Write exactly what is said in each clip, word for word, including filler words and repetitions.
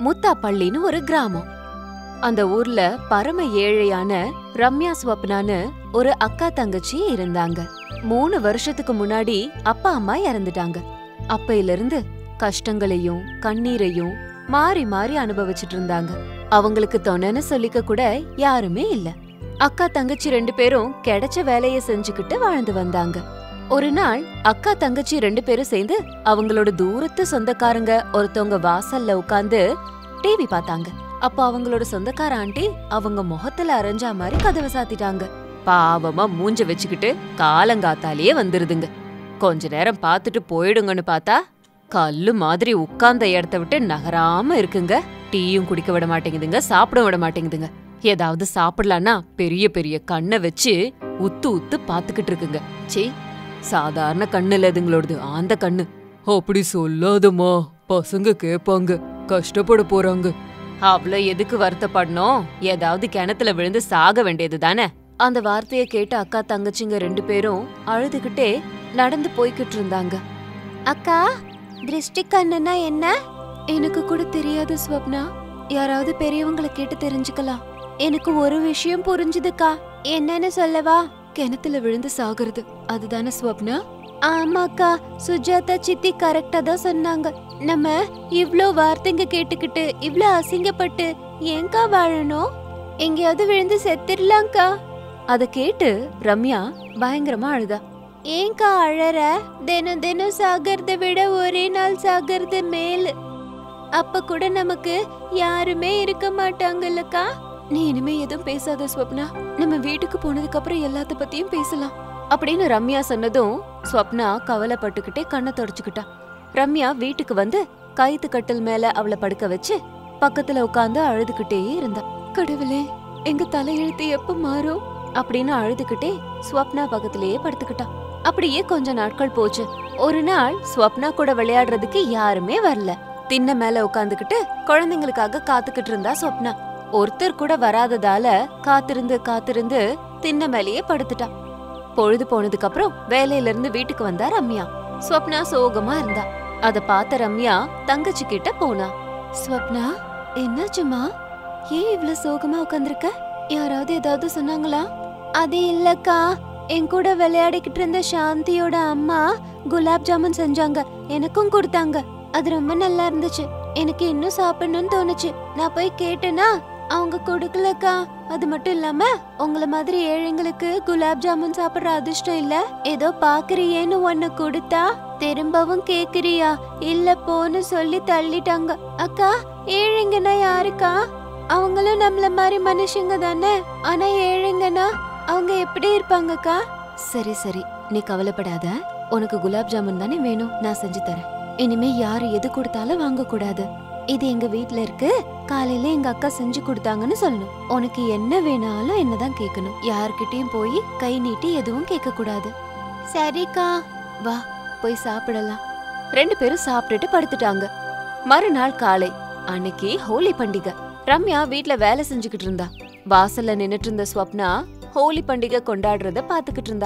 முத்தாப்பள்ளின்னு ஒரு கிராமம். அந்த ஊர்ல பரம ஏழையான ரம்யா ஸ்வப்னான்னு ஒரு அக்கா தங்கச்சி இருந்தாங்க. மூணு வருஷத்துக்கு முன்னாடி அப்பா அம்மா இறந்துட்டாங்க. அப்பையில இருந்து கஷ்டங்களையும் கண்ணீரையும் மாறி மாறி அனுபவிச்சுட்டு இருந்தாங்க. அவங்களுக்கு தொணன்னு சொல்லிக்க கூட யாருமே இல்ல. அக்கா தங்கச்சி ரெண்டு பேரும் கிடைச்ச வேலைய செஞ்சுக்கிட்டு வாழ்ந்து வந்தாங்க. ஒரு நாள் அக்கா தங்கச்சி ரெண்டு பேரும் சேர்ந்து அவங்களோட தூரத்து சொந்தக்காரங்க ஒருத்தவங்க வாசல்ல உட்கார்ந்து டிவி பார்த்தாங்க. அப்ப அவங்களோட சொந்தக்கார ஆண்டி அவங்க முகத்துல அரைஞ்சா மாதிரி கதவை சாத்திட்டாங்க. பாவமா மூஞ்ச வச்சுக்கிட்டு காலங்காத்தாலேயே வந்துருதுங்க. கொஞ்ச நேரம் பார்த்துட்டு போயிடுங்கன்னு பார்த்தா கல்லு மாதிரி உட்கார்ந்த இடத்த விட்டு நகராம இருக்குங்க. டீயும் குடிக்க விட மாட்டேங்குதுங்க, சாப்பிட விட மாட்டேங்குதுங்க. ஏதாவது சாப்பிடலான்னா பெரிய பெரிய கண்ணை வச்சு உத்து உத்து பாத்துக்கிட்டு இருக்குங்க. சே, சாதாரண கண்ணு இல்ல இதுங்களோடது, ஆந்த கண்ணு. அப்படி சொல்லாதம்மா, பசங்க கேப்பாங்க, கஷ்டப்பட போறாங்க. அவ்வளோ எதுக்கு வருத்தப்படணும்? ஏதாவது கிணத்துல விழுந்து சாக வேண்டியது தானே. அந்த வார்த்தைய கேட்டு அக்கா தங்கச்சிங்க ரெண்டு பேரும் அழுதுகிட்டே நடந்து போய்கிட்டு இருந்தாங்க. அக்கா, திருஷ்டி கண்ணுன்னா என்ன? எனக்கு கூட தெரியாது ஸ்வப்னா. யாராவது பெரியவங்களை கேட்டு தெரிஞ்சுக்கலாம். எனக்கு ஒரு விஷயம் புரிஞ்சுதுக்கா. என்னன்னு சொல்லவா? கிணத்துல விழுந்து சாகுறது அதுதானே ஸ்வப்னா? ஆமாக்கா, சுஜாதா சித்தி கரெக்டா தான் சொன்னாங்க. நம்ம இவ்ளோ வார்த்தைங்க கேட்டுக்கிட்டு இவ்ளோ அசிங்கப்பட்டு ஏங்கா வாழணும்? எங்கேயாவது விழுந்து செத்துடலாம்க்கா. அத கேட்டு ரம்யா பயங்கரமா அழுதா. ஏங்கா அழற? தினம் தினம் சாகிறத விட ஒரே நாள் சாகிறது மேலு. அப்ப கூட நமக்கு யாருமே இருக்க மாட்டாங்கல்லக்கா. நீ இனிமே எதுவும் பேசாத ஸ்வப்னா. நம்ம வீட்டுக்கு போனதுக்கு அப்புறம் எல்லாத்த பத்தியும் பேசலாம் அப்படின்னு ரம்யா சொன்னதும் ஸ்வப்னா கவலைப்பட்டுக்கிட்டே கண்ணை தொடச்சுக்கிட்டா. ரம்யா வீட்டுக்கு வந்து கைத்து கட்டில் மேல அவளை படுக்க வச்சு பக்கத்துல உட்காந்து அழுதுகிட்டே இருந்தா. கடவுளே, எங்க தலையெழுத்து எப்ப மாறும் அப்படின்னு அழுதுகிட்டே ஸ்வப்னா பக்கத்திலேயே படுத்துக்கிட்டா. அப்படியே கொஞ்ச நாட்கள் போச்சு. ஒரு நாள் ஸ்வப்னா கூட விளையாடுறதுக்கு யாருமே வரல. திண்ண மேல உட்காந்துக்கிட்டு குழந்தைங்களுக்காக காத்துக்கிட்டு இருந்தா ஸ்வப்னா. ஒருத்தர் கூட வராததால காத்திருந்து காத்திருந்து திண்ண மேலேயே படுத்துட்டா. பொழுது போனதுக்கு அப்புறம் வேலையில இருந்து வீட்டுக்கு வந்தா ரம்யா. ஸ்வப்னா சோகமா இருந்தா. அத பார்த்த ரம்யா தங்கச்சி கிட்ட போனா. ஸ்வப்னா, என்னாச்சுமா? ஏன் இவ்வளவு சோகமா உட்காந்துருக்க? யாராவது ஏதாவது சொன்னாங்களா? அது இல்லக்கா, என் கூட விளையாடிக்கிட்டு இருந்த சாந்தியோட அம்மா குலாப் ஜாமுன் செஞ்சாங்க, எனக்கும் கொடுத்தாங்க. அது ரொம்ப நல்லா இருந்துச்சு. எனக்கு இன்னும் சாப்பிடணும்னு தோணுச்சு. நான் போய் கேட்டேனா, அவங்க கொடுக்கலக்கா. அது மட்டும் இல்லாம உங்கள மாதிரி ஏழைங்களுக்கு குலாப் ஜாமுன் சாப்பிடுற அதிர்ஷ்டம் இல்ல. ஏதோ பாக்குறியேன்னு ஒன்னு கொடுத்தா திரும்பவும் கேக்குறியா? இல்ல போன்னு சொல்லி தள்ளிட்டாங்க. அக்கா, ஏழைங்கன்னா யாருக்கா? அவங்களும் நம்மள மாதிரி மனுஷங்க தானே. ஆனா ஏழைங்கன்னா அவங்க எப்படி இருப்பாங்கக்கா? சரி சரி, நீ கவலைப்படாத. உனக்கு குலாப் ஜாமுன் தானே வேணும், நான் செஞ்சு தரேன். இனிமே யாரு எது கொடுத்தாலும் வாங்க கூடாது. இது எங்க வீட்ல இருக்கு, காலையில எங்க அக்கா செஞ்சு கொடுத்தாங்கன்னு சொல்லணும். உனக்கு என்ன வேணாலும் என்னதான் கேட்கணும். யார்கிட்டயும் போய் கை நீட்டி எதுவும் கேட்க கூடாது. சரிக்கா, வா போய் சாப்பிடலாம். ரெண்டு பேரும் சாப்பிட்டுட்டு படுத்துட்டாங்க. மறுநாள் காலை, அன்னைக்கு ஹோலி பண்டிகை. ரம்யா வீட்ல வேலை செஞ்சுக்கிட்டு இருந்தா. வாசல்ல நின்னுட்டு இருந்த ஸ்வப்னா ஹோலி பண்டிகை கொண்டாடுறத பாத்துக்கிட்டு இருந்தா.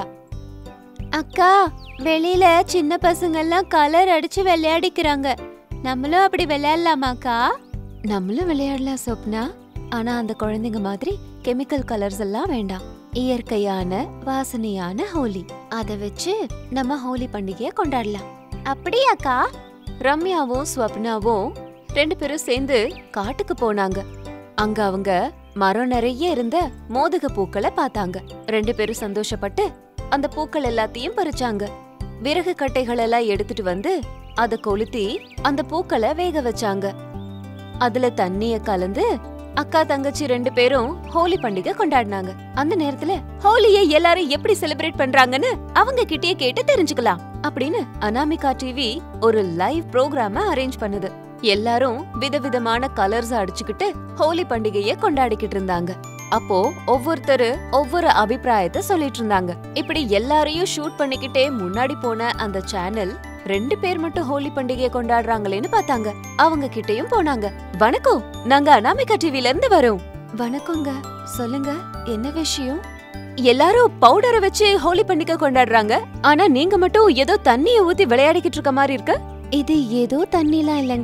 அக்கா, வெளியில சின்ன பசங்க எல்லாம் கலர் அடிச்சு விளையாடிக்கிறாங்க. நம்மளும் அப்படி விளையாடலாமாக்கா? நம்மளும் விளையாடலாம் ஸ்வப்னா. ஆனா அந்த குழந்தைங்க மாதிரி கெமிக்கல் கலர்ஸ் எல்லாம் வேண்டாம். இயற்கையான வாசனையான ஹோலி, அத வச்சு நம்ம ஹோலி பண்டிகைய கொண்டாடலாம். அப்படியாக்கா? ரம்யாவும் ஸ்வப்னாவும் ரெண்டு பேரும் சேர்ந்து காட்டுக்கு போனாங்க. அங்க அவங்க மரம் நிறைய இருந்த மோதக பூக்களை பார்த்தாங்க. ரெண்டு பேரும் சந்தோஷப்பட்டு அந்த பூக்கள் எல்லாத்தையும் பறிச்சாங்க. விறகு கட்டைகள் எல்லாம் எடுத்துட்டு வந்து அத கொளுத்தி அந்த பூக்களை வேக வச்சாங்க. அதுல தண்ணிய கலந்து அக்கா தங்கச்சி ரெண்டு பேரும் ஹோலி பண்டிகை கொண்டாடினாங்க. அந்த நேரத்துல ஹோலியை எல்லாரும் எப்படி செலிப்ரேட் பண்றாங்கன்னு அவங்க கிட்டயே கேட்டு தெரிஞ்சுக்கலாம் அப்படின்னு அனாமிகா டிவி ஒரு லைவ் ப்ரோக்ராம அரேஞ்ச் பண்ணுது. எல்லாரும் விதவிதமான கலர்ஸ் அடிச்சுக்கிட்டு ஹோலி பண்டிகைய கொண்டாடிக்கிட்டு இருந்தாங்க. அப்போ ஒவ்வொருத்தரு ஒவ்வொரு அபிப்பிராயத்தை சொல்லிட்டு இருந்தாங்க. இப்படி எல்லாரையும் ஷூட் பண்ணிக்கிட்டே முன்னாடி போன அந்த சேனல் ரெண்டு பேர் மட்டும் ஹோலி பண்டிகையை கொண்டாடுறாங்களேன்னு பார்த்தாங்க. அவங்க கிட்டயும் போனாங்க. வணக்கம், நாங்க அனாமிகா டிவில இருந்து வரோம். வணக்கங்க, சொல்லுங்க என்ன விஷயம்? எல்லாரும் பவுடரை வச்சு ஹோலி பண்டிகை கொண்டாடுறாங்க, ஆனா நீங்க மட்டும் ஏதோ தண்ணிய ஊத்தி விளையாடிக்கிட்டு இருக்க மாதிரி இருக்கு. இது ஏதோ தண்ணிலாம் இல்லங்க,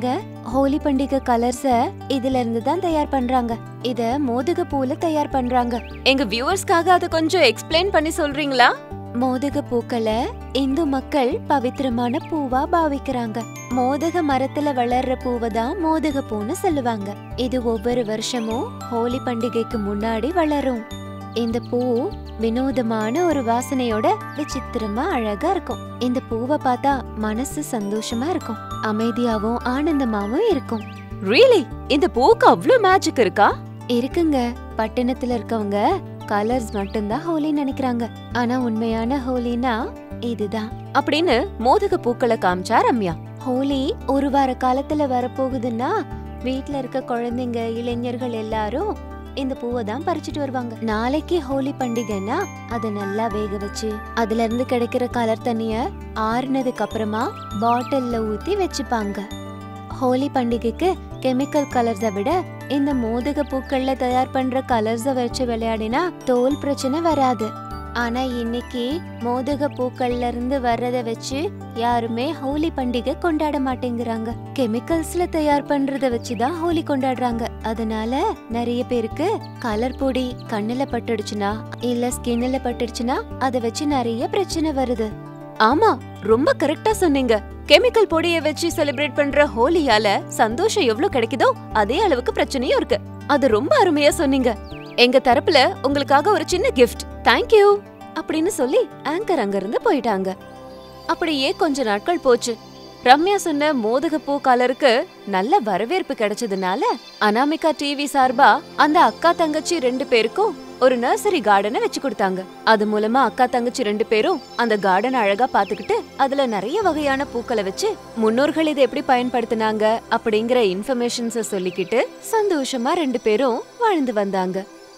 ஹோலி பண்டிகை கலர்ஸ இதுல இருந்து தான் தயார் பண்றாங்க. இத மோதக பூல தயார் பண்றாங்க. எங்க வியூவர்ஸ்க்காக அத கொஞ்சம் எக்ஸ்பிளைன் பண்ணி சொல்றீங்களா? மோதக பூக்களை இந்து மக்கள் பவித்திரமான பூவா பாவிக்கிறாங்க. மோதக மரத்துல வளர்ற பூவை தான் மோதக பூன்னு சொல்லுவாங்க. இது ஒவ்வொரு வருஷமும் ஹோலி பண்டிகைக்கு முன்னாடி வளரும். இந்த பூ வினோதமான ஒரு வாசனையோட விசித்திரமா அழகா இருக்கும். இந்த பூவை பார்த்தா மனசு சந்தோஷமா இருக்கும், அமைதியாவும் ஆனந்தமாவும் இருக்கும். ரியலி? இந்த பூக்கு அவ்ளோ மேஜிக் இருக்கா? இருக்குங்க. பட்டணத்துல இருக்கவங்க கலர்ஸ் மட்டும்தான் ஹோலி நினைக்கிறாங்க. ஆனா உண்மையான ஹோலினா இதுதான் அப்படின்னு மோதக பூக்களை காமிச்சா ரம்யா. ஹோலி ஒரு வார காலத்துல வரப்போகுதுன்னா வீட்டுல இருக்க குழந்தைங்க, இளைஞர்கள் எல்லாரும் இந்த பூவை தான் பறிச்சுட்டு வருவாங்க. நாளைக்கு ஹோலி பண்டிகைன்னா அதை நல்லா வேக வச்சு அதுல இருந்து கிடைக்கிற கலர் தண்ணிய ஆறுனதுக்கு அப்புறமா பாட்டில்ல ஊத்தி வச்சுப்பாங்க. ஹோலி பண்டிகைக்கு கெமிக்கல் கலர்ஸை விட இந்த மோதக பூக்கள்ல தயார் பண்ற கலர்ஸை வச்சு விளையாடினா தோல் பிரச்சனை வராது. ஆனா இன்னைக்கு மோதக பூக்கள்ல இருந்து வர்றத வச்சு யாருமே ஹோலி பண்டிகை கொண்டாட மாட்டேங்கிறாங்க. கெமிக்கல்ஸ்ல தயார் பண்றத வச்சுதான் ஹோலி கொண்டாடுறாங்க. அதனால நிறைய பேருக்கு கலர் பொடி கண்ணுல பட்டுடுச்சுன்னா இல்ல ஸ்கின்ல பட்டுடுச்சுன்னா அதை வச்சு நிறைய பிரச்சனை வருது. ஆமா, ரொம்ப கரெக்டா சொன்னீங்க. கெமிக்கல் பொடியை வச்சு செலிப்ரேட் பண்ற ஹோலியால சந்தோஷம் எவ்வளவு கிடைக்குதோ அதே அளவுக்கு பிரச்சனையும் இருக்கு. அது ரொம்ப அருமையா சொன்னீங்க. எங்க தரப்புல உங்களுக்காக ஒரு சின்ன கிஃப்ட். தேங்க்யூ அப்படின்னு சொல்லி ஆங்கர் அங்க இருந்து போயிட்டாங்க. அப்படியே கொஞ்ச நாட்கள் போச்சு. ரம்யா சொன்ன மோதக பூ கலருக்கு நல்ல வரவேற்பு கிடைச்சதுனால அனாமிகா டிவி சார்பா அந்த அக்கா தங்கச்சி ரெண்டு பேருக்கும் ஒரு நர்சரி கார்டனை வச்சு கொடுத்தாங்க. அது மூலமா அக்கா தங்கச்சி ரெண்டு பேரும் அந்த கார்டன் அழகா பாத்துக்கிட்டு அதுல நிறைய வகையான பூக்களை வச்சு முன்னோர்கள் இதை எப்படி பயன்படுத்தினாங்க அப்படிங்கிற இன்ஃபர்மேஷன்ஸ சொல்லிக்கிட்டு சந்தோஷமா ரெண்டு பேரும் வாழ்ந்து வந்தாங்க.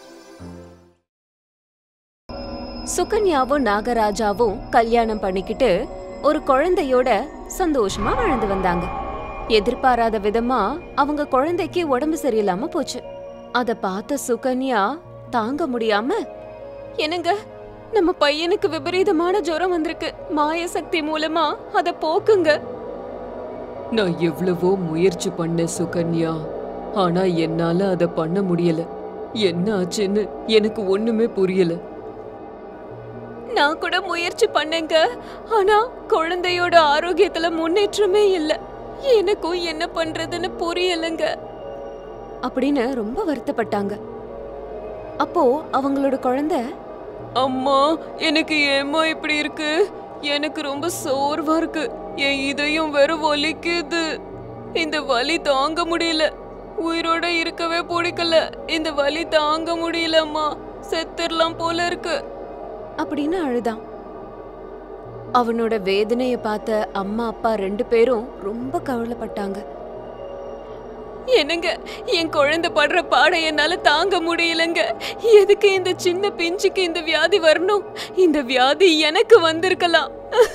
சுகன்யாவும் நாகராஜாவும் கல்யாணம் பண்ணிக்கிட்டு ஒரு குழந்தையோட சந்தோஷமா வாழ்ந்து வந்தாங்க. எதிர்பாராத விதமா அவங்க குழந்தைக்கு உடம்பு சரியில்லாம போச்சு. அத பார்த்த சுகன்யா தாங்க முடியாம, என்னங்க, நம்ம பையனுக்கு விபரீதமான ஜுரம் வந்திருக்கு, மாய சக்தி மூலமா அத போக்குங்க. நான் எவ்வளவோ முயற்சி பண்ண சுகன்யா, ஆனா என்னால அத பண்ண முடியல. என்ன ஆச்சுன்னு எனக்கு ஒண்ணுமே புரியல. நான் கூட முயற்சி பண்ணேங்க, ஆனா குழந்தையோட ஆரோக்கியத்துல முன்னேற்றமே இல்ல. எனக்கும் என்ன பண்றதுன்னு புரியலங்க அப்படின்னு ரொம்ப வருத்தப்பட்டாங்க. அப்போ அவங்களோட குழந்தை, அம்மா எனக்கு ஏம்மா இப்படி இருக்கு? எனக்கு ரொம்ப சோர்வா இருக்கு. என் இதயம் வெறும் வலிக்குது. இந்த வலி தாங்க முடியல. உயிரோட இருக்கவே பிடிக்கல. இந்த வலி தாங்க முடியலம்மா, செத்துடலாம் போல இருக்கு அப்படின்னு அழுதான். அவனோட வேதனைய பார்த்த அம்மா அப்பா ரெண்டு பேரும் ரொம்ப கவலைப்பட்டாங்க. என்னங்க, என் குழந்தை படுற பாட என்னால தாங்க முடியலங்க. எதுக்கு இந்த சின்ன பிஞ்சுக்கு இந்த வியாதி வரணும்? இந்த வியாதி எனக்கு வந்திருக்கலாம்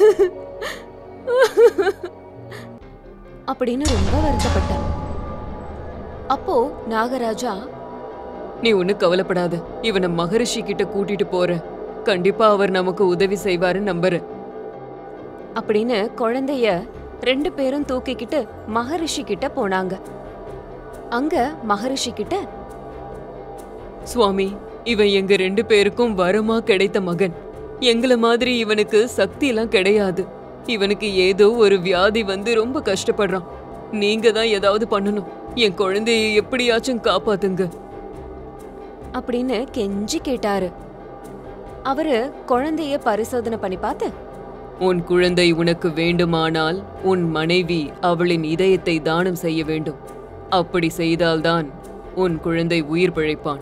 அப்படின்னு ரொம்ப வருத்தப்பட்டான். அப்போ நாகராஜா, நீ ஒண்ணு கவலைப்படாத, இவனை மகரிஷி கிட்ட கூட்டிட்டு போற. கண்டிப்பா அவர் நமக்கு உதவி செய்வாரு நம்புறேன் அப்படின்னு குழந்தைய ரெண்டு பேரும் தூக்கிக்கிட்டு மகரிஷி கிட்ட போனாங்க. அங்க மகரிஷி கிட்ட, சுவாமி, இவன் எங்க ரெண்டு பேருக்கும் வரமா கிடைத்த மகன். எங்கள மாதிரி இவனுக்கு சக்தி எல்லாம் கிடையாது. இவனுக்கு ஏதோ ஒரு வியாதி வந்து ரொம்ப கஷ்டப்படுறான். நீங்க தான் ஏதாவது பண்ணணும். என் குழந்தைய எப்படியாச்சும் காப்பாத்துங்க அப்படின்னு கெஞ்சி கேட்டாரு. அவரு குழந்தைய பரிசோதனை பண்ணி பார்த்து, உன் குழந்தை உனக்கு வேண்டுமானால் உன் மனைவி அவளின் இதயத்தை தானம் செய்ய வேண்டும். அப்படி செய்தால்தான் உன் குழந்தை உயிர் பிழைப்பான்.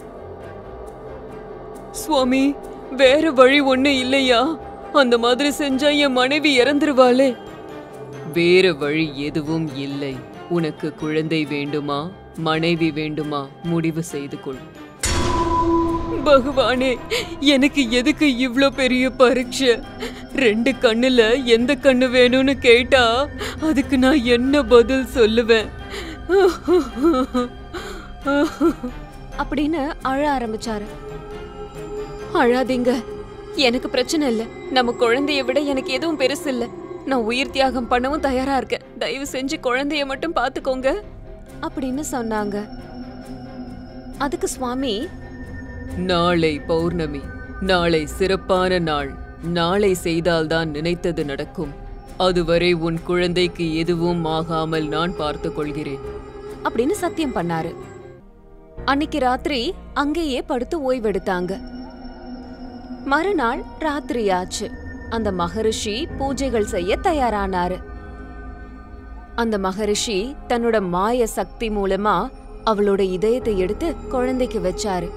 சுவாமி, வேற வழி ஒண்ணு இல்லையா? அந்த மாதிரி செஞ்சா என் மனைவி இறந்துருவாளே. வேற வழி எதுவும் இல்லை. உனக்கு குழந்தை வேண்டுமா மனைவி வேண்டுமா முடிவு செய்து கொள். பகவானே, எனக்கு எதுக்கு இவ்ளோ பெரிய பரீட்சை? ரெண்டு கண்ணுல எந்த கண்ணு வேணும்னு கேட்டா அதுக்கு நான் என்ன பதில் சொல்லுவேன்? அப்படின்னு அழ ஆரம்பிச்சாரு. அழாதீங்க, எனக்கு பிரச்சனை இல்ல. நம்ம குழந்தைய விட எனக்கு எதுவும் பெருசு இல்ல. நான் உயிர் தியாகம் பண்ணவும் தயாரா இருக்கேன். தயவு செஞ்சு குழந்தைய மட்டும் பாத்துக்கோங்க அப்படின்னு சொன்னாங்க. அதுக்கு சுவாமி, நாளை பௌர்ணமி, நாளை சிறப்பான நாள். நாளை செய்தால்தான் நினைத்தது நடக்கும். அதுவரை உன் குழந்தைக்கு எதுவும் ஆகாமல் நான் பார்த்து கொள்கிறேன் அப்படின்னு சத்தியம் பண்ணாரு. அன்னைக்கு ராத்திரி அங்கேயே படுத்து ஓய்வெடுத்தாங்க. மறுநாள் ராத்திரி ஆச்சு. அந்த மகரிஷி பூஜைகள் செய்ய தயாரானாரு. அந்த மகரிஷி தன்னோட மாய சக்தி மூலமா அவளோட இதயத்தை எடுத்து குழந்தைக்கு வச்சாரு.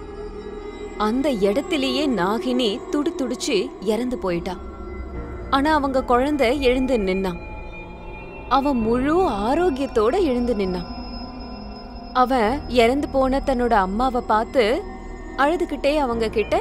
அந்த இடத்திலேயே நாகினி துடி துடிச்சு இறந்து போயிட்டா. ஆனா அவங்க குழந்தை எழுந்து நின்னான். அவன் முழு ஆரோக்கியத்தோட எழுந்து நின்னான். அவன் இறந்து போன தன்னோட அம்மாவை பார்த்து அழுதுகிட்டே அவங்க கிட்ட,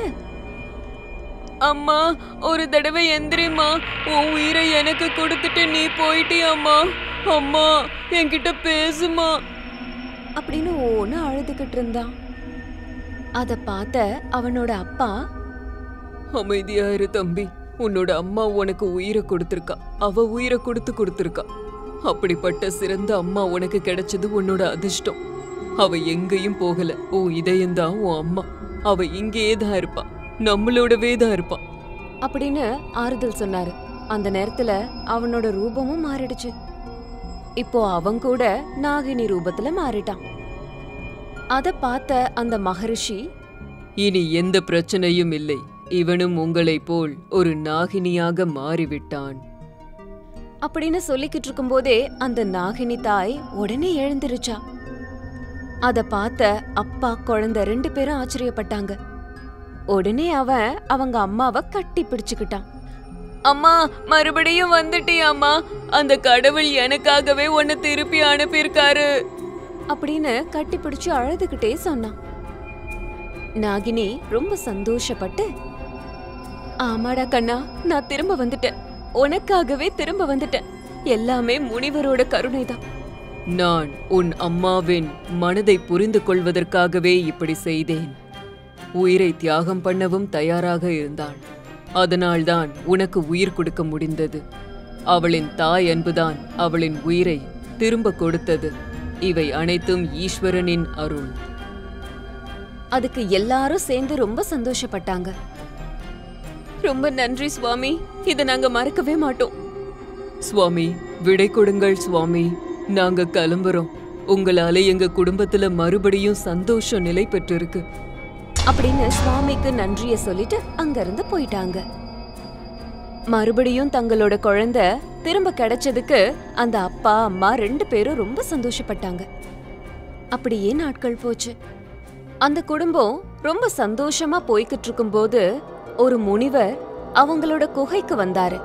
அம்மா, ஒரு தடவை எந்திரிம்மா. உன் உயிரை எனக்கு கொடுத்துட்டு நீ போயிட்டியம்மா. அம்மா, என்கிட்ட பேசுமா அப்படின்னு ஒன்னு அழுதுகிட்டு இருந்தான். அத பார்த்த அவனோட அப்பா, அமைதியா இரு தம்பி. உன்னோட அம்மா உனக்கு உயிரை கொடுத்திருக்கா. அவ உயிரை கொடுத்து கொடுத்திருக்கா. அப்படிப்பட்ட சிறந்த அம்மா உனக்கு கிடைச்சது உன்னோட அதிர்ஷ்டம். அவ எங்கேயும் போகல. உன் இதயம்தான் உன் அம்மா. அவ இங்கேயே தான் இருப்பா, நம்மளோடவே தான் இருப்பா அப்படின்னு ஆறுதல் சொன்னாரு. அந்த நேரத்துல அவனோட ரூபமும் மாறிடுச்சு. இப்போ அவன் கூட நாகினி ரூபத்துல மாறிட்டான். அத பார்த்த அந்த மகரிஷி, இனி எந்த பிரச்சனையும் இல்லை. இவனும் உங்களைப் போல் ஒரு நாகினியாக மாறிவிட்டான் அப்படின்னு சொல்லிக்கிட்டு இருக்கும் போதே அந்த நாகினி தாய் உடனே எழுந்திருச்சா. அத பார்த்த அப்பா குழந்தை ரெண்டு பேரும் ஆச்சரியப்பட்டாங்க. உடனே அவன் அவங்க அம்மாவை கட்டி பிடிச்சுக்கிட்டான். அம்மா, மறுபடியும் வந்துட்டியாம்மா. அந்த கடவுள் எனக்காகவே உன்னை திருப்பி அனுப்பியிருக்காரு அப்படின்னு கட்டி பிடிச்சு அழுதுகிட்டே சொன்னான். நாகினி ரொம்ப சந்தோஷப்பட்டு, ஆமாடா கண்ணா, நான் திரும்ப வந்துட்டேன். உனக்காகவே திரும்ப வந்துட்டேன். எல்லாமே முனிவரோட கருணைதான். நான் உன் அம்மாவின் மனதை புரிந்து கொள்வதற்காகவே இப்படி செய்தேன். உயிரை தியாகம் பண்ணவும் தயாராக இருந்தாள். அதனால்தான் உனக்கு உயிர் கொடுக்க முடிந்தது. அவளின் தாய் அன்புதான் அவளின் உயிரை திரும்ப கொடுத்தது. இவை அனைத்தும் ஈஸ்வரனின் அருள். அதுக்கு எல்லாரும் சேர்ந்து ரொம்ப சந்தோஷப்பட்டாங்க. ரொம்ப நன்றி சுவாமி. இதை நாங்க மறக்கவே மாட்டோம். சுவாமி, விடை கொடுங்கள் சுவாமி. நாங்க கிளம்புறோம். உங்களால எங்க குடும்பத்துல மறுபடியும் சந்தோஷம் நிலை பெற்றிருக்கு அப்படின்னு சுவாமிக்கு நன்றிய சொல்லிட்டு அங்கிருந்து போயிட்டாங்க. மறுபடியும் தங்களோட குழந்தை திரும்ப கிடைச்சதுக்கு அந்த அப்பா அம்மா ரெண்டு பேரும் ரொம்ப சந்தோஷப்பட்டாங்க. அப்படியே நாட்கள் போச்சு. அந்த குடும்பம் ரொம்ப சந்தோஷமா போய்கிட்டு இருக்கும் போது ஒரு முனிவர் அவங்களோட குகைக்கு வந்தாரு.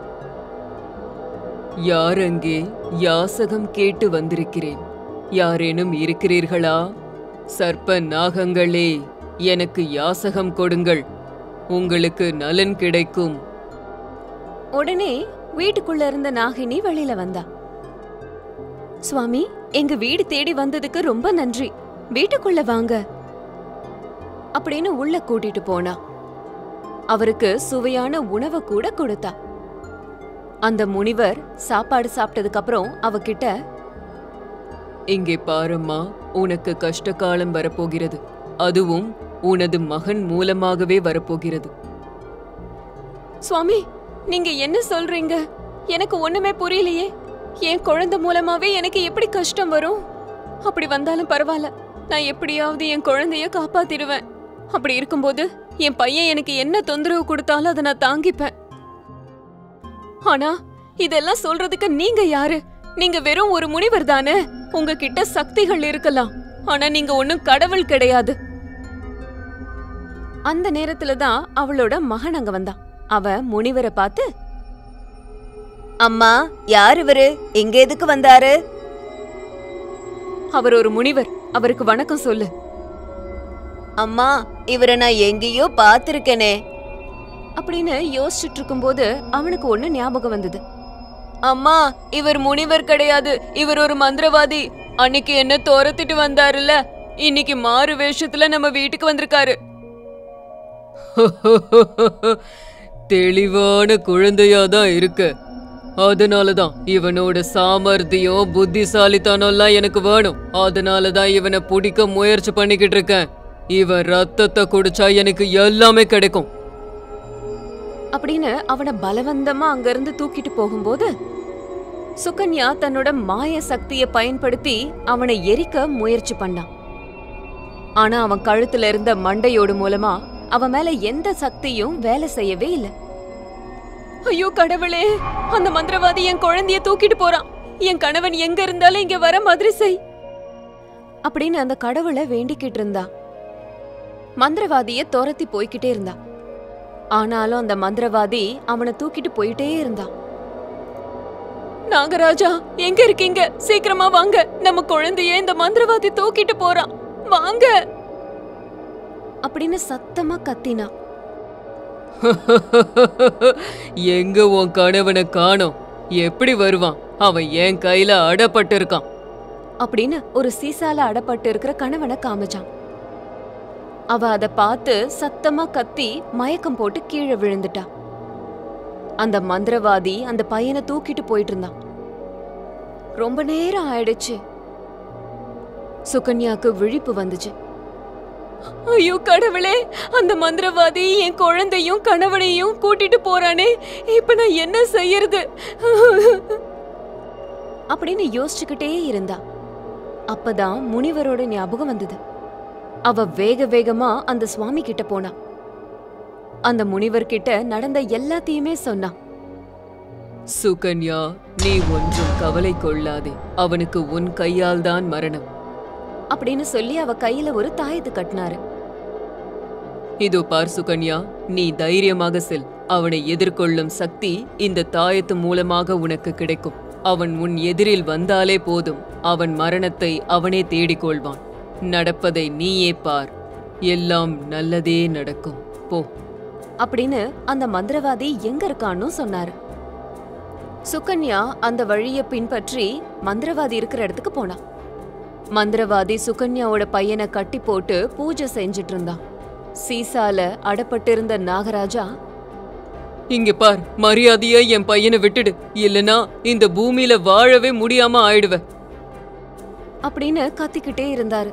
யார் அங்கே? யாசகம் கேட்டு வந்திருக்கிறேன். யாரேனும் இருக்கிறீர்களா? சர்ப்ப நாகங்களே, எனக்கு யாசகம் கொடுங்கள். உங்களுக்கு நலன் கிடைக்கும். உடனே வீட்டுக்குள்ள இருந்த நாகினி வெளியில வந்தா. சுவாமி, எங்க வீடு தேடி வந்ததுக்கு ரொம்ப நன்றி. வீட்டுக்குள்ள வாங்க அப்படின்னு உள்ள கூட்டிட்டு போனா. அவருக்கு சுவையான உணவை கூட கொடுத்தா. அந்த முனிவர் சாப்பாடு சாப்பிட்டதுக்கு அப்புறம் அவகிட்ட, இங்கே பாரம்மா, உனக்கு கஷ்ட காலம் வரப்போகிறது. அதுவும் உனது மகன் மூலமாகவே வரப்போகிறது. சுவாமி, நீங்க என்ன சொல்றீங்க? எனக்கு ஒண்ணுமே புரியலையே. என் குழந்தை மூலமாவே எனக்கு எப்படி கஷ்டம் வரும்? அப்படி வந்தாலும் பரவாயில்ல, நான் எப்படியாவது என் குழந்தைய காப்பாத்திடுவேன். அப்படி இருக்கும்போது என் பையன் எனக்கு என்ன தொந்தரவு கொடுத்தாலும் அதை நான் தாங்கிப்பேன். ஆனா இதெல்லாம் சொல்றதுக்கு நீங்க யாரு? நீங்க வெறும் ஒரு முனிவர் தானே. உங்ககிட்ட சக்திகள் இருக்கலாம், ஆனா நீங்க ஒண்ணும் கடவுள் கிடையாது. அந்த நேரத்துல தான் அவளோட மகன் அங்க வந்தான். அவ முனிவரை பார்த்து, அம்மா, யார் இவரு? இங்க எதுக்கு வந்தாரு? அவர் ஒரு முனிவர், அவருக்கு வணக்கம் சொல்லு. அம்மா, இவரை நான் எங்கேயோ பாத்திருக்கேனே அப்படின்னு யோசிச்சுட்டு இருக்கும்போது அவனுக்கு ஒண்ணு ஞாபகம் வந்தது. அம்மா, இவர் முனிவர் கிடையாது, இவர் ஒரு மந்திரவாதி. அன்னைக்கு என்ன துரத்திட்டு வந்தாருல்ல, இன்னைக்கு மாறு வேஷத்துல நம்ம வீட்டுக்கு வந்திருக்காரு. தெளிவான குழந்தையாதான் இருக்க. அதனாலதான் இவனோட சாமர்த்தியம் புத்திசாலித்தனம்லாம் எனக்கு வேணும். அதனாலதான் இவனை பிடிக்க முயற்சி பண்ணிக்கிட்டு இருக்கேன். இவன் ரத்தத்தை குடிச்சா எனக்கு எல்லாமே கிடைக்கும் அப்படின்னு அவனை பலவந்தமா அங்கிருந்து தூக்கிட்டு போகும்போது சுகன்யா தன்னோட மாய சக்தியை பயன்படுத்தி அவனை எரிக்க முயற்சி பண்ணான். ஆனா அவன் கழுத்துல இருந்த மண்டையோடு மூலமா அவன் மேல எந்த சக்தியும் வேலை செய்யவே இல்லை. ஐயோ கடவுளே, அந்த மந்திரவாதி என் குழந்தைய தூக்கிட்டு போறான். என் கணவன் எங்க இருந்தாலும் இங்க வர மாதிரி செய் அப்படின்னு அந்த கடவுளை வேண்டிக்கிட்டு இருந்தா. மந்திரவாதிய துரத்தி போய்கிட்டே இருந்தா. ஆனாலும் அந்த மந்திரவாதி அவனை தூக்கிட்டு போயிட்டே இருந்தான். நாகராஜா, எங்க இருக்கீங்க? சீக்கிரமா வாங்க, நம்ம குழந்தைய இந்த மந்திரவாதி தூக்கிட்டு போறான், வாங்க அப்படின்னு சத்தமா கத்தினா. எங்க உன் கணவனை காணோம்? எப்படி வருவான்? அவன் என் கையில அடப்பட்டு இருக்கான் அப்படின்னு ஒரு சீசால அடப்பட்டு இருக்கிற கணவனை காமிச்சான். அவ அத பார்த்து சத்தமா கத்தி மயக்கம் போட்டு கீழே விழுந்துட்டா. அந்த மந்திரவாதி அந்த பையனை தூக்கிட்டு போயிட்டு இருந்தான். ரொம்ப நேரம் ஆயிடுச்சு. சுகன்யாக்கு விழிப்பு வந்துச்சு. ஐயோ கடவுளே, அந்த மந்திரவாதி என் குழந்தையும் கணவனையும் கூட்டிட்டு போறானே, இப்ப நான் என்ன செய்யறது அப்படின்னு யோசிச்சுக்கிட்டே இருந்தா. அப்பதான் முனிவரோட ஞாபகம் வந்தது. அவ வேக வேகமா அந்த சுவாமி கிட்ட போனா. அந்த முனிவர் கிட்ட நடந்த எல்லாத்தையுமே சொன்னா. சுகன்யா, நீ ஒன்றும் கவலை கொள்ளாதே. அவனுக்கு உன் கையால் தான் மரணம் அப்படின்னு சொல்லி அவ கையில ஒரு தாயத்து கட்டினாரு. இதோ பார் சுகன்யா, நீ தைரியமாக செல். அவனை எதிர்கொள்ளும் சக்தி இந்த தாயத்து மூலமாக உனக்கு கிடைக்கும். அவன் உன் எதிரில் வந்தாலே போதும், அவன் மரணத்தை அவனே தேடிக்கொள்வான். நடப்பதை நீயே பார், எல்லாம் நல்லதே நடக்கும், போ அப்படின்னு அந்த மந்திரவாதி எங்க இருக்கான்னு சொன்னாரு. சுகன்யா அந்த வழிய பின்பற்றி மந்திரவாதி இருக்கிற இடத்துக்கு போனா. மந்திரவாதி சுகன்யாவோட பையனை கட்டி போட்டு பூஜை செஞ்சிட்டு இருந்தான். சீசால அடப்பட்டு இருந்த நாகராஜா, இங்க பார், மரியாதையா என் பையனை விட்டுடு, இல்லனா இந்த பூமியில வாழவே முடியாம ஆயிடுவ அப்படின்னு கத்திக்கிட்டே இருந்தாரு.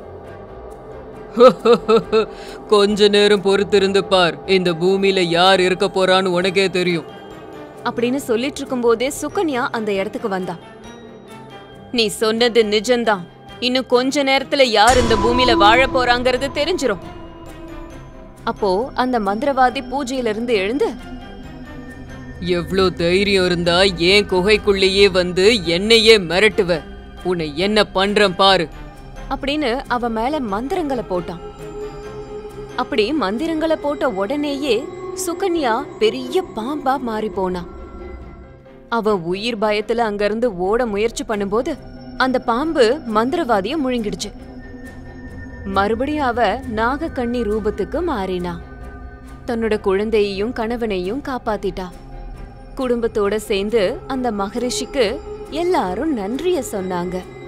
கொஞ்ச நேரம் பொறுத்திருந்து பார், இந்த பூமியில யார் இருக்க போறான்னு உனக்கே தெரியும் அப்படின்னு சொல்லிட்டு இருக்கும் போதே சுகன்யா அந்த இடத்துக்கு வந்தா. நீ சொன்னது நிஜம்தான். இன்னும் கொஞ்ச நேரத்துல யார் இந்த பூமியில வாழ போறாங்கிறது தெரிஞ்சிரும். அப்போ அந்த மந்திரவாதி பூஜையில இருந்து எழுந்து, எவ்ளோ தைரியம் இருந்தா ஏன் குகைக்குள்ளேயே வந்து என்னையே மிரட்டுவ? உன்னை என்ன பண்றேன் பாரு அப்படின்னு அவ மேல மந்திரங்களை போட்டான். அப்படி மந்திரங்களை போட்ட உடனேயே சுகன்யா பெரிய பாம்பா மாறி போனா. அவ உயிர் பயத்துல அங்கிருந்து ஓட முயற்சி பண்ணும்போது அந்த பாம்பு மந்திரவாதிய முழுங்கிடுச்சு. மறுபடியும் அவ நாகக்கண்ணி ரூபத்துக்கு மாறினா. தன்னோட குழந்தையையும் கணவனையும் காப்பாத்திட்டா. குடும்பத்தோட சேர்ந்து அந்த மகரிஷிக்கு எல்லாரும் நன்றிய சொன்னாங்க.